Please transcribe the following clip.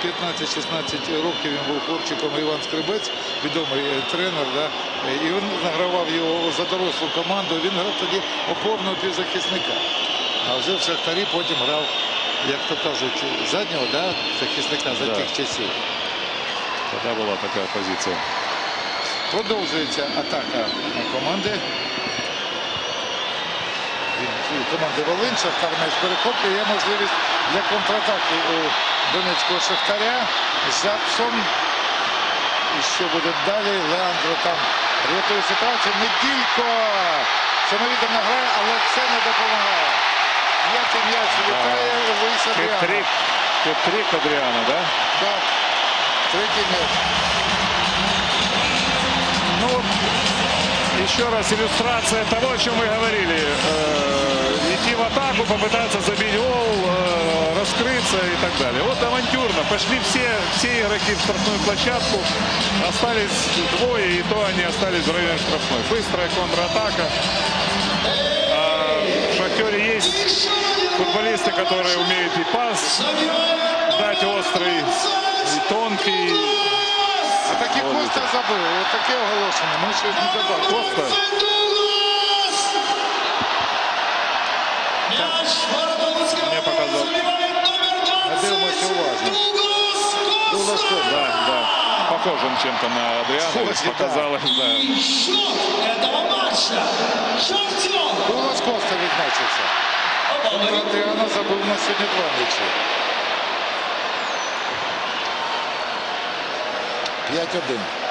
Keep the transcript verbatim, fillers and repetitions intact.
п'ятнадцять-шістнадцять років він був хлопчиком, Іван Скребець, відомий тренер, да? І він награвав його за дорослу команду, він грав тоді опорного півзахисника. А вже в Шахтарі потім грав, як то кажуть, заднього, да? захисника за да. тих часів. Тоді була така позиція. Продовжується атака команди. Команди Волинь, Шахтар м'яч перехоплює. Є можливість для контратаки у донецького Шахтаря. Жаксон. І що буде далі? Леандро там рятує ситуацію. Неділько. Самовідом награє, але це не допомагає. П'ятий м'яч вітає Луїс Адріано. Хет-трик Адріано, да? Так. Третій м'яч. Ну, еще раз иллюстрация того, о чем мы говорили. Э, идти в атаку, попытаться забить гол, э, раскрыться и так далее. Вот авантюрно. Пошли все, все игроки в штрафную площадку. Остались двое, и то они остались в районе штрафной. Быстрая контратака. А в «Шахтере» есть футболисты, которые умеют и пас дать острый, и тонкий. Такі Коста забив, ось таке оголошення, ми щось не забили. Коста. Мне показал. Дивимося уважно. Дуглас Коста. Да, да. Похож он чем-то на Адріано. Показалось, да. Дуглас Коста відзначився. Адріано забив на сьогодні два м'ячі. п'ять один.